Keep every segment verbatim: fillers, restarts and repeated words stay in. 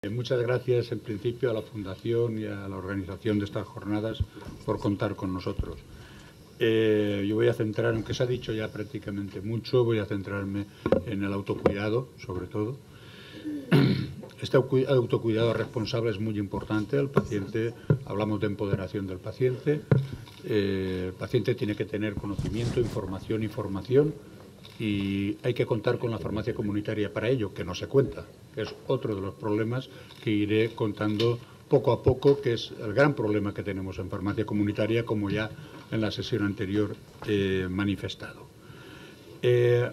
Muchas gracias, en principio, a la Fundación y a la organización de estas jornadas por contar con nosotros. Eh, yo voy a centrar, aunque se ha dicho ya prácticamente mucho, voy a centrarme en el autocuidado, sobre todo. Este autocuidado responsable es muy importante. El paciente, hablamos de empoderación del paciente. Eh, el paciente tiene que tener conocimiento, información y formación. Y hay que contar con la farmacia comunitaria para ello, que no se cuenta, que es otro de los problemas que iré contando poco a poco, que es el gran problema que tenemos en farmacia comunitaria, como ya en la sesión anterior he manifestado. Eh,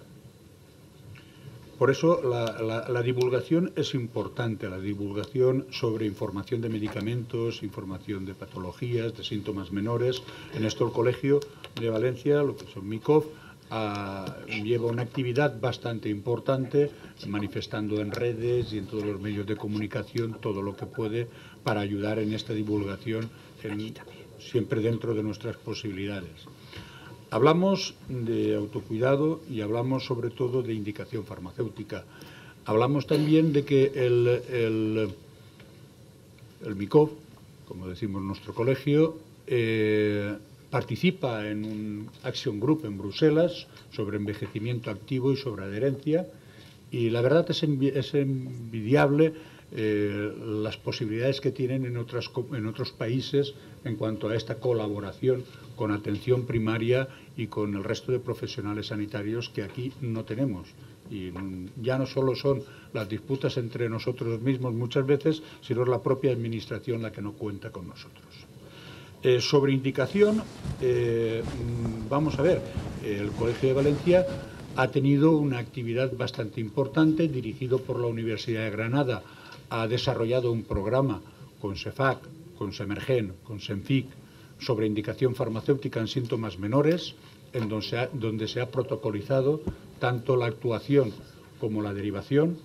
por eso la, la, la divulgación es importante, la divulgación sobre información de medicamentos, información de patologías, de síntomas menores. En esto el Colegio de Valencia, lo que son MICOV, Uh, lleva una actividad bastante importante, manifestando en redes y en todos los medios de comunicación todo lo que puede para ayudar en esta divulgación, en, siempre dentro de nuestras posibilidades. Hablamos de autocuidado y hablamos sobre todo de indicación farmacéutica. Hablamos también de que el, el, el MICOV, como decimos en nuestro colegio, eh, participa en un Action Group en Bruselas sobre envejecimiento activo y sobre adherencia, y la verdad es, envi es envidiable eh, las posibilidades que tienen en, otras, en otros países en cuanto a esta colaboración con atención primaria y con el resto de profesionales sanitarios que aquí no tenemos. Y ya no solo son las disputas entre nosotros mismos muchas veces, sino es la propia administración la que no cuenta con nosotros. Eh, sobre indicación, eh, vamos a ver, el Colegio de Valencia ha tenido una actividad bastante importante, dirigido por la Universidad de Granada. Ha desarrollado un programa con CEFAC, con SEMERGEN, con SENFIC, sobre indicación farmacéutica en síntomas menores, en donde se ha, donde se ha protocolizado tanto la actuación como la derivación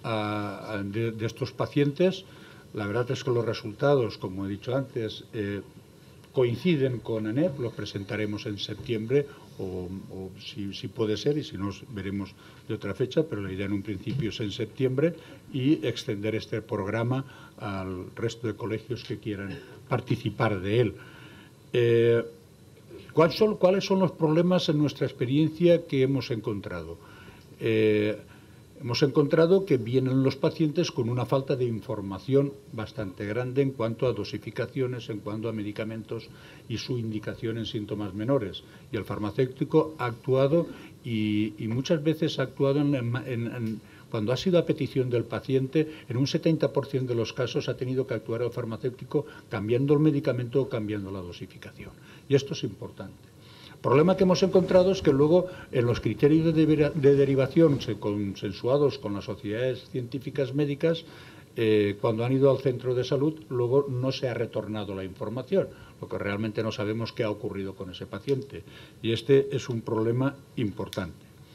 a, a, de, de estos pacientes. La verdad es que los resultados, como he dicho antes, eh, coinciden con ANEP, los presentaremos en septiembre, o, o si, si puede ser, y si no, veremos de otra fecha, pero la idea en un principio es en septiembre, y extender este programa al resto de colegios que quieran participar de él. Eh, ¿cuáles son, ¿Cuáles son los problemas en nuestra experiencia que hemos encontrado? Eh, Hemos encontrado que vienen los pacientes con una falta de información bastante grande en cuanto a dosificaciones, en cuanto a medicamentos y su indicación en síntomas menores. Y el farmacéutico ha actuado y, y muchas veces ha actuado en, en, en, cuando ha sido a petición del paciente, en un setenta por ciento de los casos ha tenido que actuar el farmacéutico cambiando el medicamento o cambiando la dosificación. Y esto es importante. El problema que hemos encontrado es que luego en los criterios de, de, de derivación consensuados con las sociedades científicas médicas, eh, cuando han ido al centro de salud, luego no se ha retornado la información, lo que realmente no sabemos qué ha ocurrido con ese paciente. Y este es un problema importante.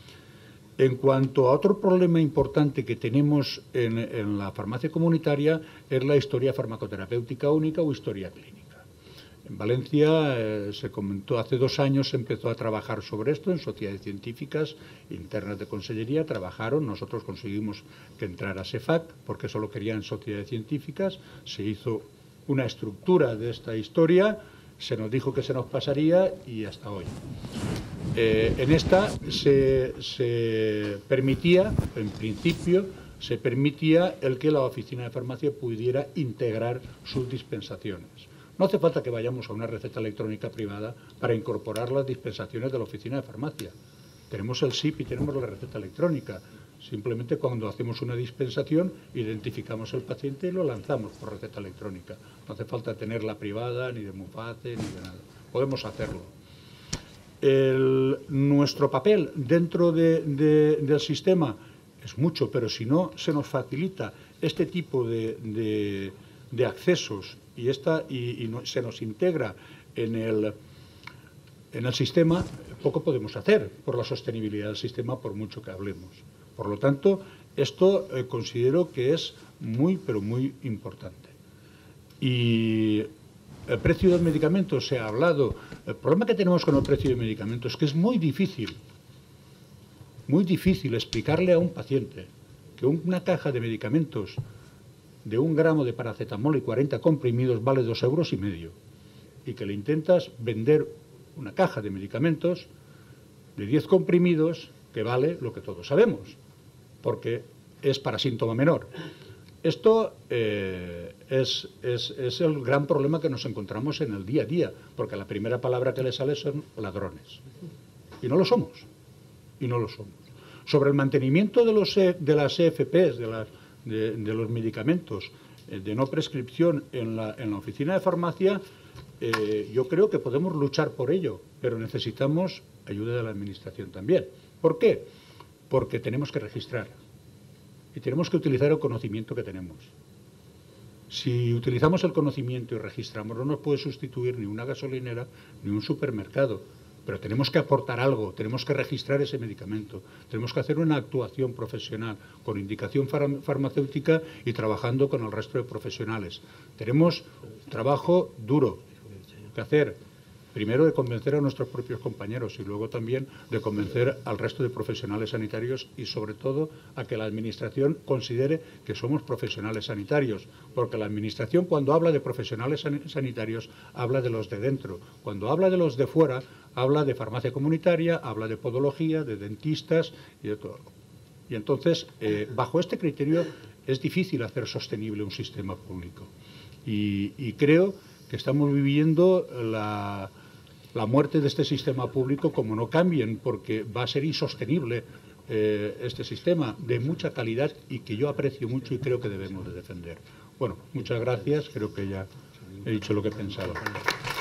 En cuanto a otro problema importante que tenemos en, en la farmacia comunitaria, es la historia farmacoterapéutica única o historia clínica. En Valencia eh, se comentó, hace dos años se empezó a trabajar sobre esto en sociedades científicas internas de consellería, trabajaron, nosotros conseguimos que entrara CEFAC, porque solo querían sociedades científicas, se hizo una estructura de esta historia, se nos dijo que se nos pasaría y hasta hoy. Eh, en esta se, se permitía, en principio, se permitía el que la oficina de farmacia pudiera integrar sus dispensaciones. No hace falta que vayamos a una receta electrónica privada para incorporar las dispensaciones de la oficina de farmacia. Tenemos el S I P y tenemos la receta electrónica. Simplemente cuando hacemos una dispensación, identificamos el paciente y lo lanzamos por receta electrónica. No hace falta tenerla privada, ni de Muface, ni de nada. Podemos hacerlo. El, nuestro papel dentro de, de, del sistema es mucho, pero si no se nos facilita este tipo de, de, de accesos y, esta, y, y no, se nos integra en el, en el sistema, poco podemos hacer por la sostenibilidad del sistema, por mucho que hablemos. Por lo tanto, esto eh, considero que es muy, pero muy importante. Y el precio del medicamento, se ha hablado. El problema que tenemos con el precio del medicamento es que es muy difícil, muy difícil explicarle a un paciente que una caja de medicamentos de un gramo de paracetamol y cuarenta comprimidos vale dos euros y medio, y que le intentas vender una caja de medicamentos de diez comprimidos que vale lo que todos sabemos, porque es para síntoma menor. Esto eh, es, es, es el gran problema que nos encontramos en el día a día, porque la primera palabra que le sale son ladrones. Y no lo somos. Y no lo somos. Sobre el mantenimiento de, los, de las E F Pes, de, las, de, de los medicamentos eh, de no prescripción en la, en la oficina de farmacia, eh, yo creo que podemos luchar por ello, pero necesitamos ayuda de la Administración también. ¿Por qué? Porque tenemos que registrar. Y tenemos que utilizar el conocimiento que tenemos. Si utilizamos el conocimiento y registramos, no nos puede sustituir ni una gasolinera ni un supermercado. Pero tenemos que aportar algo, tenemos que registrar ese medicamento, tenemos que hacer una actuación profesional con indicación far- farmacéutica y trabajando con el resto de profesionales. Tenemos trabajo duro que hacer. Primero de convencer a nuestros propios compañeros y luego también de convencer al resto de profesionales sanitarios y sobre todo a que la Administración considere que somos profesionales sanitarios, porque la Administración cuando habla de profesionales san- sanitarios habla de los de dentro, cuando habla de los de fuera habla de farmacia comunitaria, habla de podología, de dentistas y de todo. Y entonces, eh, bajo este criterio es difícil hacer sostenible un sistema público y, y creo que estamos viviendo la... la muerte de este sistema público como no cambien, porque va a ser insostenible eh, este sistema de mucha calidad y que yo aprecio mucho y creo que debemos de defender. Bueno, muchas gracias, creo que ya he dicho lo que pensaba.